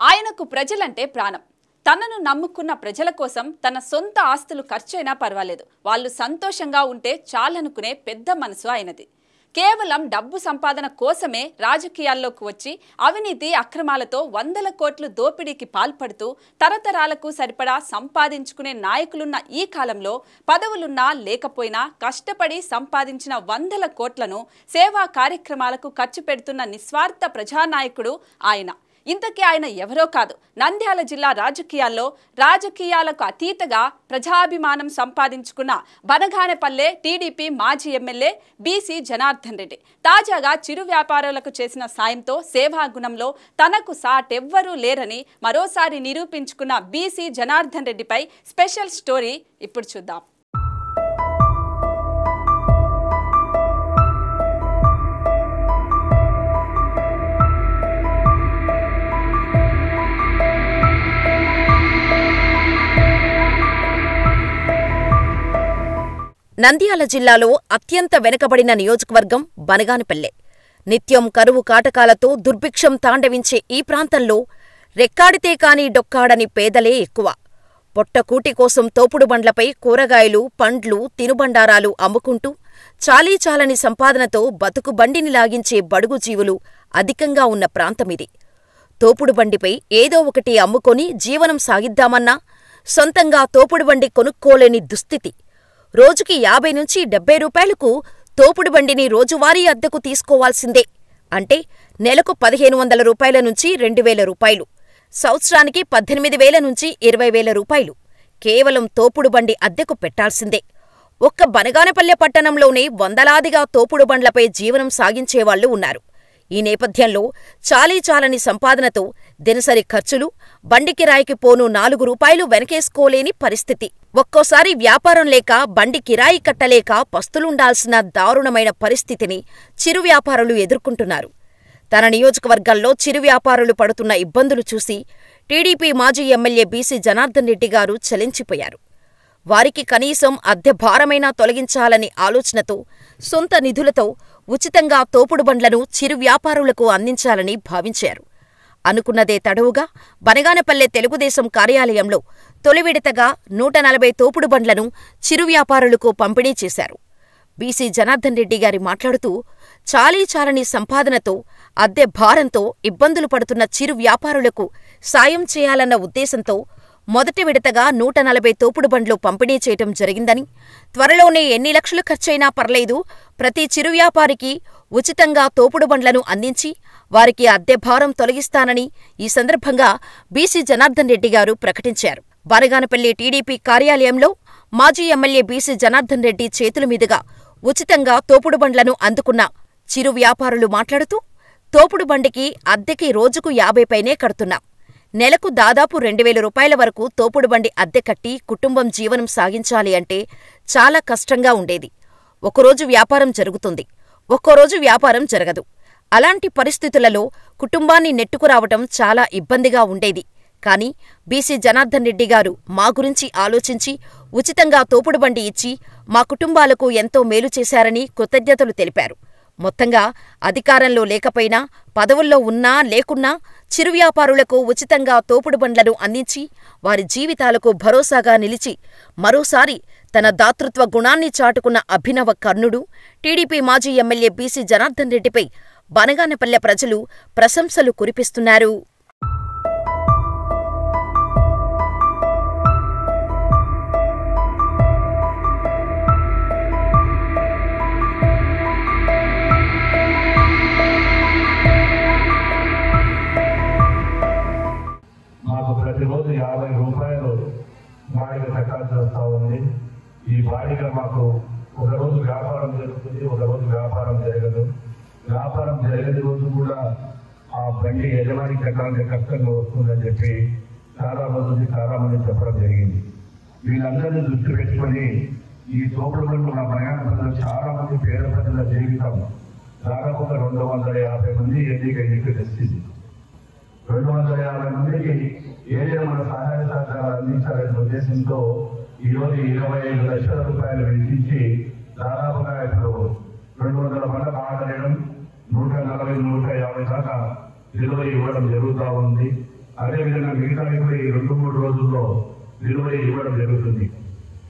ఆయనకు ప్రజలంటే ప్రాణం. తనను నమ్ముకున్న ప్రజల కోసం తన సొంత ఆస్తులు ఖర్చైనా పర్వాలేదు, వాళ్ళు సంతోషంగా ఉంటే చాలనుకునే పెద్ద మనసు ఆయనది. కేవలం డబ్బు సంపాదన కోసమే రాజకీయాల్లోకి వచ్చి అవినీతి అక్రమాలతో వందల కోట్లు దోపిడీకి పాల్పడుతూ తరతరాలకు సరిపడా సంపాదించుకునే నాయకులున్న ఈ కాలంలో పదవులున్నా లేకపోయినా కష్టపడి సంపాదించిన వందల కోట్లను సేవా కార్యక్రమాలకు ఖర్చు పెడుతున్న నిస్వార్థ ప్రజానాయకుడు ఆయన. ఇంతకీ ఆయన ఎవరో కాదు, నంద్యాల జిల్లా రాజకీయాలకు అతీతంగా ప్రజాభిమానం సంపాదించుకున్న బనగానపల్లె టీడీపీ మాజీ ఎమ్మెల్యే బీసీ జనార్దన్ రెడ్డి. తాజాగా చిరు వ్యాపారులకు చేసిన సాయంతో సేవాగుణంలో తనకు సాటెవ్వరూ లేరని మరోసారి నిరూపించుకున్న బీసీ జనార్దన్ రెడ్డిపై స్పెషల్ స్టోరీ ఇప్పుడు చూద్దాం. నంద్యాల జిల్లాలో అత్యంత వెనుకబడిన నియోజకవర్గం బనగానపల్లె. నిత్యం కరువు కాటకాలతో దుర్భిక్షం తాండవించే ఈ ప్రాంతంలో రెక్కాడితే కాని డొక్కాడని పేదలే ఎక్కువ. పొట్టకూటి కోసం తోపుడు బండ్లపై కూరగాయలు, పండ్లు, తినుబండారాలు అమ్ముకుంటూ చాలీచాలని సంపాదనతో బతుకు బండిని లాగించే బడుగు జీవులు అధికంగా ఉన్న ప్రాంతమిది. తోపుడు బండిపై ఏదో ఒకటి అమ్ముకొని జీవనం సాగిద్దామన్నా సొంతంగా తోపుడు బండి కొనుక్కోలేని దుస్థితి. రోజుకి 50 నుంచి 70 రూపాయలకు తోపుడు బండిని రోజువారీ అద్దెకు తీసుకోవాల్సిందే. అంటే నెలకు 1500 రూపాయల నుంచి 2000 రూపాయలు, సంవత్సరానికి 18,000 నుంచి 20,000 రూపాయలు కేవలం తోపుడు బండి అద్దెకు పెట్టాల్సిందే. ఒక్క బనగానపల్లె పట్టణంలోనే వందలాదిగా తోపుడు బండ్లపై జీవనం సాగించేవాళ్లు ఉన్నారు. ఈ నేపథ్యంలో చాలీచాలని సంపాదనతో దినసరి ఖర్చులు, బండి కిరాయికి పోను 4 రూపాయలు వెనకేసుకోలేని పరిస్థితి. ఒక్కోసారి వ్యాపారం లేక బండి కిరాయి కట్టలేక పస్తులుండాల్సిన దారుణమైన పరిస్థితిని చిరు వ్యాపారులు ఎదుర్కొంటున్నారు. తన నియోజకవర్గంలో చిరు వ్యాపారులు పడుతున్న ఇబ్బందులు చూసి టీడీపీ మాజీ ఎమ్మెల్యే బీసీ జనార్దన్ రెడ్డి గారు చలించిపోయారు. వారికి కనీసం అద్దె భారమైనా తొలగించాలని ఆలోచనతో సొంత నిధులతో ఉచితంగా తోపుడు బండ్లను చిరు వ్యాపారులకు అందించాలని భావించారు. అనుకున్నదే తడవుగా బనగానపల్లె తెలుగుదేశం కార్యాలయంలో తొలి విడతగా 140 తోపుడు బండ్లను చిరు వ్యాపారులకు పంపిణీ చేశారు. బీసీ జనార్దన్ రెడ్డి గారి మాట్లాడుతూ, చాలీచాలని సంపాదనతో అద్దె భారంతో ఇబ్బందులు పడుతున్న చిరు వ్యాపారులకు సాయం చేయాలన్న ఉద్దేశంతో మొదటి విడతగా 140 తోపుడు బండ్లు పంపిణీ చేయటం జరిగిందని, త్వరలోనే ఎన్ని లక్షలు ఖర్చైనా పర్లేదు, ప్రతి చిరు వ్యాపారికి ఉచితంగా తోపుడు బండ్లను అందించి వారికి అద్దె భారం తొలగిస్తానని ఈ సందర్భంగా బీసీ జనార్దన్ రెడ్డి గారు ప్రకటించారు. బనగానపల్లి టీడీపీ కార్యాలయంలో మాజీ ఎమ్మెల్యే బీసీ జనార్దన్ రెడ్డి చేతుల మీదుగా ఉచితంగా తోపుడు బండ్లను అందుకున్న చిరు వ్యాపారులు మాట్లాడుతూ, తోపుడు బండికి అద్దెకి రోజుకు 50 పైనే కడుతున్నాం. నెలకు దాదాపు 2000 రూపాయల వరకు తోపుడు బండి అద్దె కట్టి కుటుంబం జీవనం సాగించాలి అంటే చాలా కష్టంగా ఉండేది. ఒకరోజు వ్యాపారం జరుగుతుంది, ఒక్కోరోజు వ్యాపారం జరగదు. అలాంటి పరిస్థితులలో కుటుంబాన్ని నెట్టుకురావటం చాలా ఇబ్బందిగా ఉండేది. కానీ బీసీ జనార్దన్ రెడ్డి గారు మా గురించి ఆలోచించి ఉచితంగా తోపుడు బండి ఇచ్చి మా కుటుంబాలకు ఎంతో మేలు చేశారని కృతజ్ఞతలు తెలిపారు. మొత్తంగా అధికారంలో లేకపోయినా, పదవుల్లో ఉన్నా లేకున్నా చిరు వ్యాపారులకు ఉచితంగా తోపుడు బండ్లను అందించి వారి జీవితాలకు భరోసాగా నిలిచి మరోసారి తన దాతృత్వ గుణాన్ని చాటుకున్న అభినవ కర్ణుడు టీడీపీ మాజీ ఎమ్మెల్యే బీసీ జనార్దన్ రెడ్డిపై బనగానపల్లె ప్రజలు ప్రశంసలు కురిపిస్తున్నారు. ప్రతిరోజు 50 రూపాయలు బాడిగ కట్టాల్సి వస్తూ ఉంది. ఈ బాడిగ మాకు ఒకరోజు వ్యాపారం జరుగుతుంది, ఒకరోజు వ్యాపారం జరగదు. వ్యాపారం జరిగని రోజు కూడా ఆ బండి యజమాని కట్టాలంటే కష్టంగా వస్తుందని చెప్పి చాలా మంది చెప్పడం జరిగింది. వీళ్ళందరినీ దృష్టి పెట్టుకొని ఈ తోపుడు బండ్లు మా బనగానపల్లెలో చాలా మంది పేద ప్రజల జీవితం దాదాపు 250 మంది ఎన్నిక తెచ్చింది. 250 మందికి ఏదైనా మన సహాయ సహకారాలు అందించాలనే ఉద్దేశంతో ఈరోజు 25 లక్షల రూపాయలు వెచ్చించి దాదాపుగా ఇప్పుడు 200 మంది ఆడలేడం 140, 150 దాకా విలువ ఇవ్వడం జరుగుతూ ఉంది. అదేవిధంగా మిగతా కూడా ఈ 2-3 రోజుల్లో డెలివరీ ఇవ్వడం జరుగుతుంది.